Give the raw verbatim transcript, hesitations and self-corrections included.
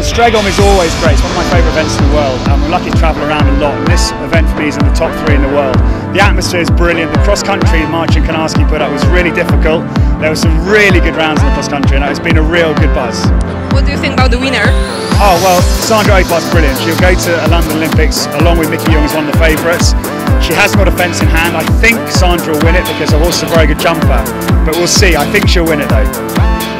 Stregom is always great. It's one of my favourite events in the world. Um, we're lucky to travel around a lot, and this event for me is in the top three in the world. The atmosphere is brilliant. The cross-country Marcin Konarski put up was really difficult. There were some really good rounds in the cross-country, and it's been a real good buzz. What do you think about the winner? Oh well, Sandra Opat's brilliant. She'll go to a London Olympics along with Miki Jung as one of the favourites. She hasn't got a fence in hand. I think Sandra will win it because her horse is a very good jumper, but we'll see. I think she'll win it though.